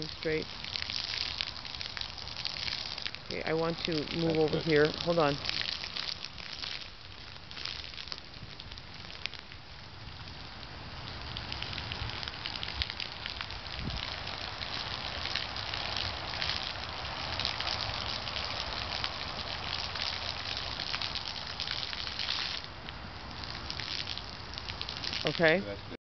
going straight. Okay, I want to move That's over good. here. Hold on. Okay. That's